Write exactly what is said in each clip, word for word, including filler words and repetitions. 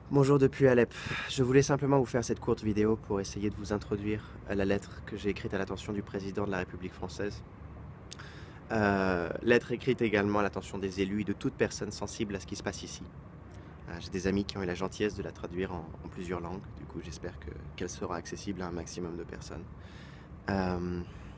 Bonjour depuis Alep. Je voulais simplement vous faire cette courte vidéo pour essayer de vous introduire à la lettre que j'ai écrite à l'attention du président de la République française. Euh, lettre écrite également à l'attention des élus et de toute personne sensible à ce qui se passe ici. Euh, j'ai des amis qui ont eu la gentillesse de la traduire en, en plusieurs langues, du coup j'espère que, qu'elle sera accessible à un maximum de personnes. Euh,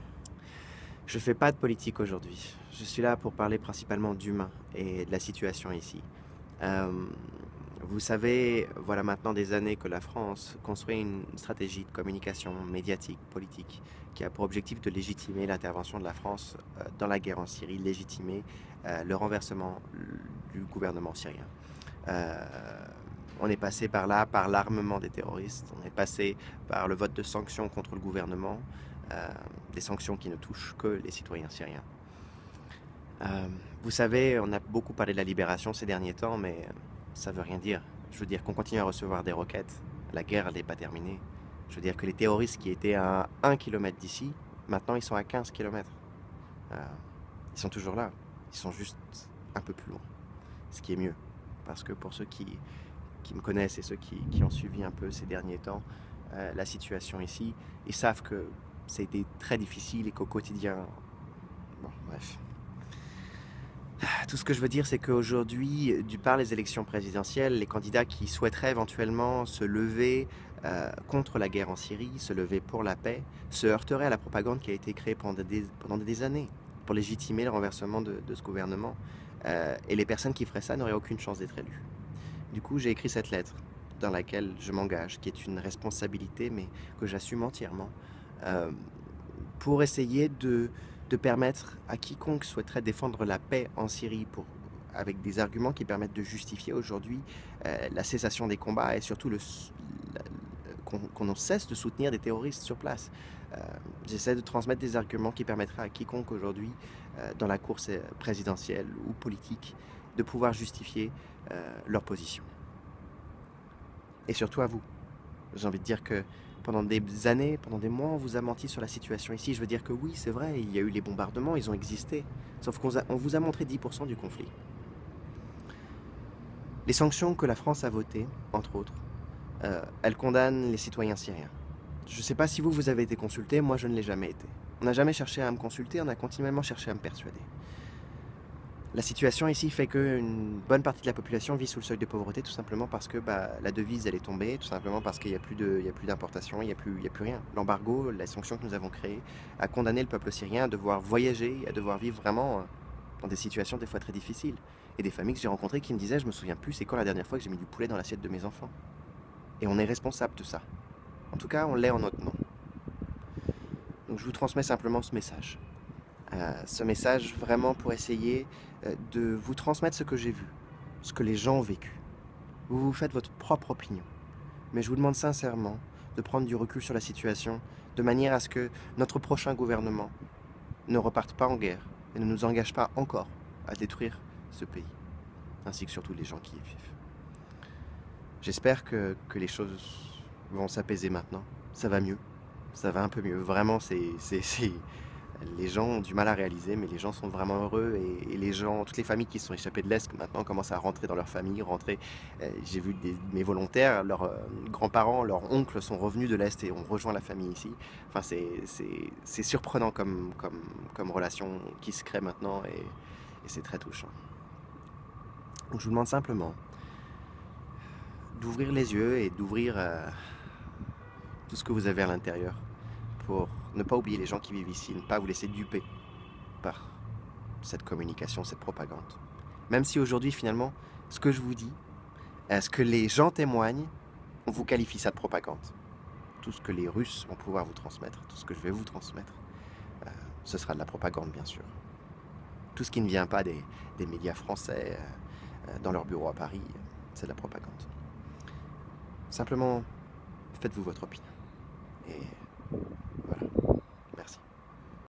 je fais pas de politique aujourd'hui. Je suis là pour parler principalement d'humain et de la situation ici. Euh, Vous savez, voilà maintenant des années que la France construit une stratégie de communication médiatique, politique, qui a pour objectif de légitimer l'intervention de la France euh, dans la guerre en Syrie, légitimer euh, le renversement du gouvernement syrien. Euh, on est passé par là, par l'armement des terroristes, on est passé par le vote de sanctions contre le gouvernement, euh, des sanctions qui ne touchent que les citoyens syriens. Euh, vous savez, on a beaucoup parlé de la libération ces derniers temps, mais ça veut rien dire. Je veux dire qu'on continue à recevoir des roquettes. La guerre, elle n'est pas terminée. Je veux dire que les terroristes qui étaient à un kilomètre d'ici, maintenant ils sont à quinze kilomètres. Euh, ils sont toujours là. Ils sont juste un peu plus loin. Ce qui est mieux. Parce que pour ceux qui, qui me connaissent et ceux qui, qui ont suivi un peu ces derniers temps euh, la situation ici, ils savent que ça a été très difficile et qu'au quotidien... Bon, bref. Tout ce que je veux dire, c'est qu'aujourd'hui, du par les élections présidentielles, les candidats qui souhaiteraient éventuellement se lever euh, contre la guerre en Syrie, se lever pour la paix, se heurteraient à la propagande qui a été créée pendant des, pendant des années pour légitimer le renversement de, de ce gouvernement. Euh, et les personnes qui feraient ça n'auraient aucune chance d'être élues. Du coup, j'ai écrit cette lettre dans laquelle je m'engage, qui est une responsabilité, mais que j'assume entièrement, euh, pour essayer de, de permettre à quiconque souhaiterait défendre la paix en Syrie pour, avec des arguments qui permettent de justifier aujourd'hui euh, la cessation des combats et surtout le, la- qu'on qu'on cesse de soutenir des terroristes sur place. Euh, J'essaie de transmettre des arguments qui permettraient à quiconque aujourd'hui, euh, dans la course euh, présidentielle ou politique, de pouvoir justifier euh, leur position. Et surtout à vous. J'ai envie de dire que pendant des années, pendant des mois, on vous a menti sur la situation ici. Je veux dire que oui, c'est vrai, il y a eu les bombardements, ils ont existé. Sauf qu'on on vous a montré dix pour cent du conflit. Les sanctions que la France a votées, entre autres, euh, elles condamnent les citoyens syriens. Je ne sais pas si vous, vous avez été consulté, moi je ne l'ai jamais été. On n'a jamais cherché à me consulter, on a continuellement cherché à me persuader. La situation ici fait qu'une bonne partie de la population vit sous le seuil de pauvreté tout simplement parce que bah, la devise elle est tombée, tout simplement parce qu'il n'y a plus de- il y a plus d'importation, il n'y a, plus- il y a plus rien. L'embargo, la sanction que nous avons créée, a condamné le peuple syrien à devoir voyager, à devoir vivre vraiment euh, dans des situations des fois très difficiles. Et des familles que j'ai rencontrées qui me disaient, je me souviens plus, c'est quand la dernière fois que j'ai mis du poulet dans l'assiette de mes enfants. Et on est responsable de ça. En tout cas, on l'est en notre nom. Donc je vous transmets simplement ce message. Euh, ce message vraiment pour essayer euh, de vous transmettre ce que j'ai vu, ce que les gens ont vécu. Vous vous faites votre propre opinion. Mais je vous demande sincèrement de prendre du recul sur la situation, de manière à ce que notre prochain gouvernement ne reparte pas en guerre et ne nous engage pas encore à détruire ce pays, ainsi que surtout les gens qui y vivent. J'espère que, que les choses vont s'apaiser maintenant. Ça va mieux. Ça va un peu mieux. Vraiment, c'est, c'est, c'est- les gens ont du mal à réaliser, mais les gens sont vraiment heureux et, et les gens, toutes les familles qui se sont échappées de l'Est maintenant commencent à rentrer dans leur famille, rentrer. euh, J'ai vu des, mes volontaires, leurs euh, grands-parents, leurs oncles sont revenus de l'Est et ont rejoint la famille ici. Enfin, c'est, c'est, c'est surprenant comme, comme, comme relation qui se crée maintenant et, et c'est très touchant. Donc je vous demande simplement d'ouvrir les yeux et d'ouvrir euh, tout ce que vous avez à l'intérieur pour ne pas oublier les gens qui vivent ici, ne pas vous laisser duper par cette communication, cette propagande. Même si aujourd'hui, finalement, ce que je vous dis, euh, ce que les gens témoignent, on vous qualifie ça de propagande. Tout ce que les Russes vont pouvoir vous transmettre, tout ce que je vais vous transmettre, euh, ce sera de la propagande, bien sûr. Tout ce qui ne vient pas des, des médias français euh, euh, dans leur bureau à Paris, euh, c'est de la propagande. Simplement, faites-vous votre opinion. Et voilà.